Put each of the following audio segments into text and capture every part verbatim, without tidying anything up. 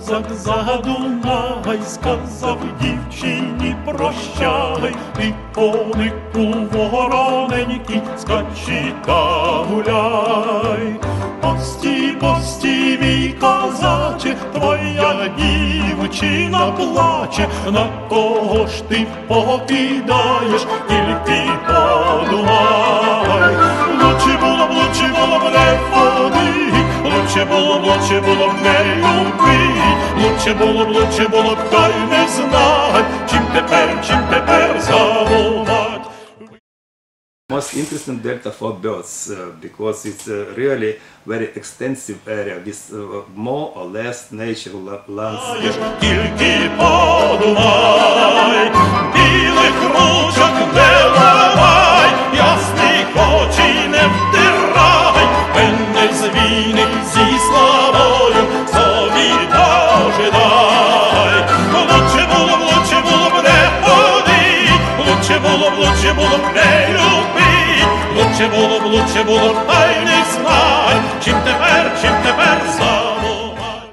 козак за Дунай, сказав дівчині прощай, ти конику вороненький, скачи та гуляй. Пості, пості, мій козаче, твоя дівчина плаче, на кого ж ти покидаєш, тільки подумай. Лучше було б, лучше було б не ходить, лучше було б, лучше було б не любить, лучше було б, лучше було б, та й не знать, чим тепер, чим тепер забувати. Most interesting delta for birds uh, because it's a really very extensive area with uh, more or less natural landscape. Тільки подумай, білих ручок не ламай, ясних очей не втирай, мене з війни зі славою собі дожидай. Лучше було б, лучше було б не ходить, лучше було б, лучше було б не любить, лучше було б, лучше було б, та й не знай, чим тепер, чим тепер забувай.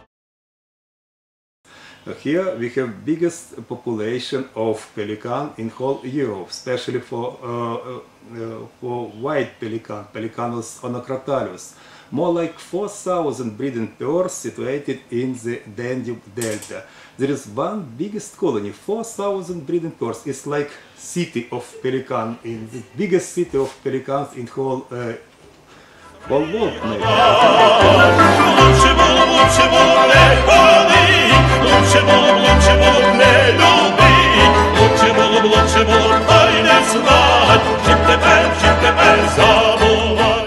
Here we have biggest population of pelican in whole Europe, especially for uh, uh, for white pelican, Pelicanus onocrotalus. More like four thousand breeding pairs situated in the Danube Delta. There is one biggest colony, four thousand breeding pairs. It's like city of pelican, in the biggest city of pelicans in whole uh, whole world. Лучше було б, лучше було б не ходить, лучше було б, лучше було б не любить, лучше було б, лучше було б, та й не знать, чим тепер, чим тепер забувай.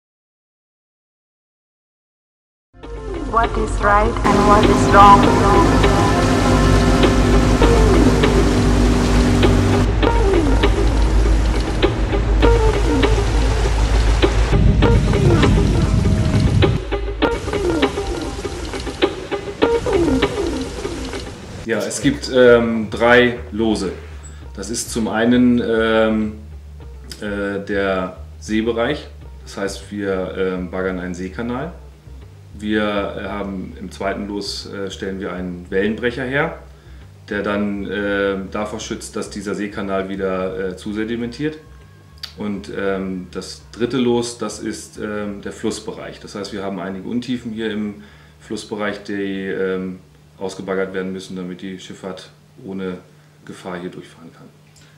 What is right and what is wrong? Ja, es gibt ähm, drei Lose. Das ist zum einen ähm, äh, der Seebereich, das heißt wir äh, baggern einen Seekanal. Wir äh, haben im zweiten Los äh, stellen wir einen Wellenbrecher her, der dann äh, davor schützt, dass dieser Seekanal wieder äh, zusedimentiert. Und ähm, das dritte Los, das ist ähm, der Flussbereich. Das heißt, wir haben einige Untiefen hier im Flussbereich, die ähm, ausgebaggert werden müssen, damit die Schifffahrt ohne Gefahr hier durchfahren kann.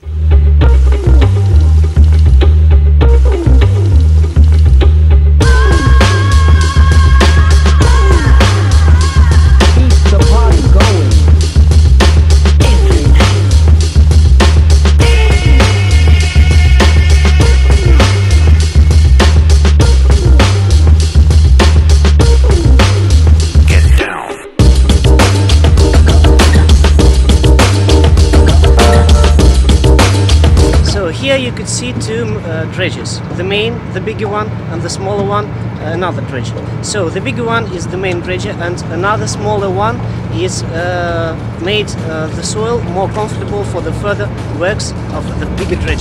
Here you could see two uh, dredges, the main, the bigger one, and the smaller one, uh, another dredge. So the bigger one is the main dredge, and another smaller one is uh, made uh, the soil more comfortable for the further works of the bigger dredge.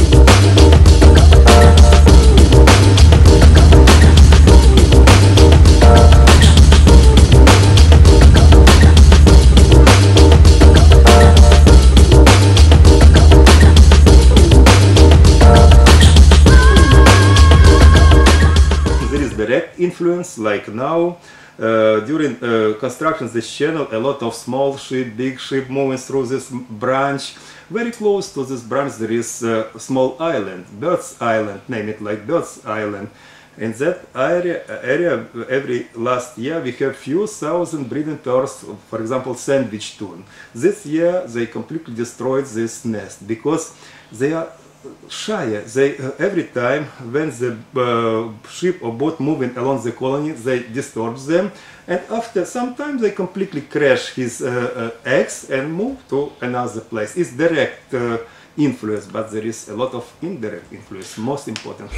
Direct influence, like now, uh, during uh, construction this channel, a lot of small ship, big ship moving through this branch. Very close to this branch there is a small island, Birds Island, name it like Birds Island. In that area, area every last year we have few thousand breeding pairs, for example sandwich tune. This year they completely destroyed this nest because they are shy. They uh, every time when the uh, ship or boat moving along the colony, they disturb them, and after some time they completely crash his uh, uh, eggs and move to another place. It's direct uh, influence, but there is a lot of indirect influence. Most important.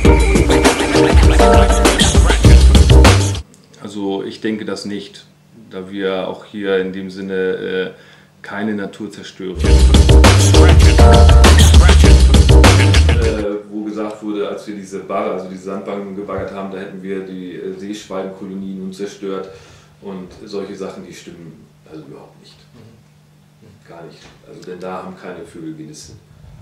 Also ich denke das nicht, da wir auch hier in dem Sinne äh, keine Natur zerstören. Äh, wo gesagt wurde, als wir diese Barre, also diese Sandbanken gebaggert haben, da hätten wir die äh, Seeschwalbenkolonien nun zerstört und solche Sachen, die stimmen Also überhaupt nicht. Gar nicht. Also denn da haben keine Vögel genistet.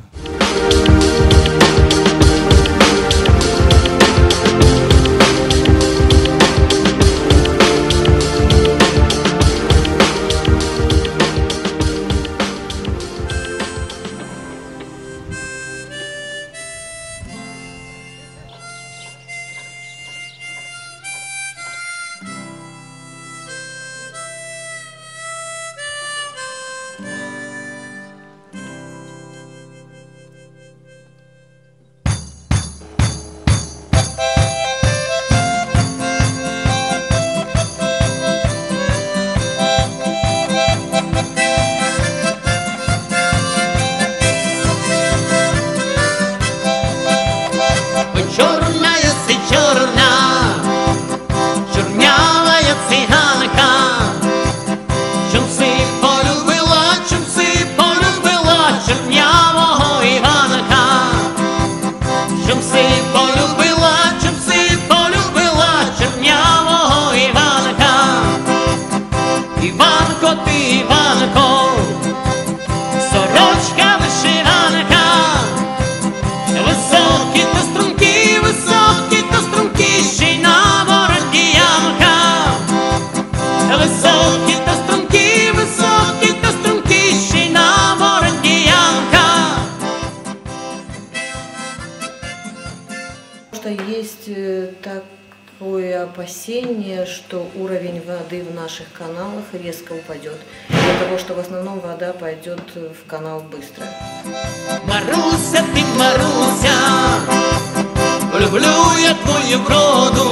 Есть такое опасение, что уровень воды в наших каналах резко упадет, из-за того, что в основном вода пойдет в канал быстро. Маруся, ты Маруся, люблю я твою вроду,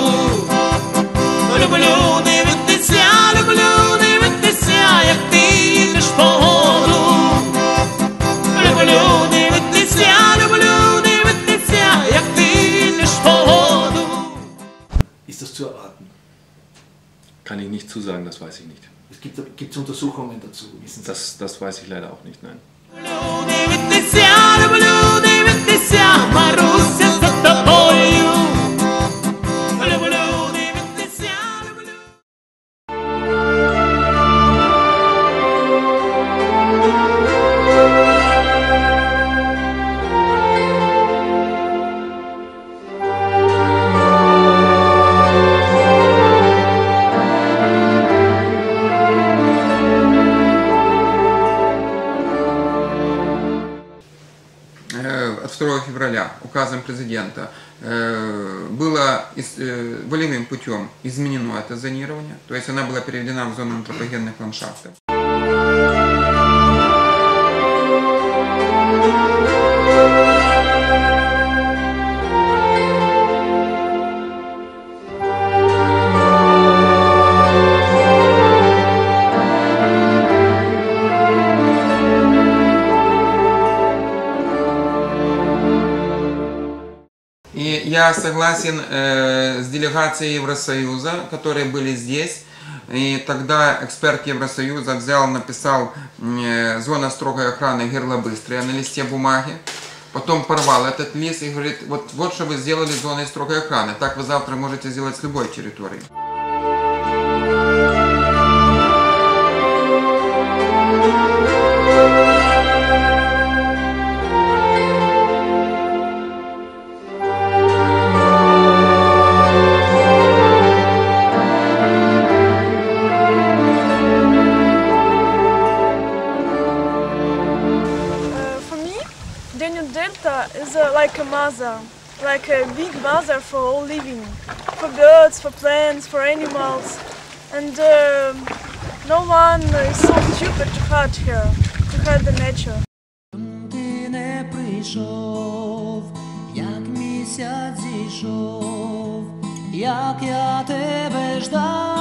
люблю дивитися, люблю дивитися, як ти їдеш по воду, люблю дивитися, люблю дивитися, як ти їдеш по воду. Ist das zu erwarten? Kann ich nicht zusagen, das weiß ich nicht. Es gibt gibt's Untersuchungen dazu, wissen Sie? Das, das weiß ich leider auch nicht, nein. Люблю дивитися, люблю дивитися, Маруся, за тобою. Люблю дивитися, люблю. От второго февраля указом президента было волевым путем изменено это зонирование, то есть она была переведена в зону антропогенных ландшафтов. И я согласен э, с делегацией Евросоюза, которые были здесь. И тогда эксперт Евросоюза взял, написал э, «Зона строгой охраны Герла Быстрая» на листе бумаги. Потом порвал этот лист и говорит, вот, вот что вы сделали зоной строгой охраны. Так вы завтра можете сделать с любой территорией. Delta is uh, like a mother, like a big mother for all living, for birds, for plants, for animals, and uh, no one is so stupid to hurt her, to hurt the nature. Ти не прийшов, як місяць зійшов, як я тебе ждав.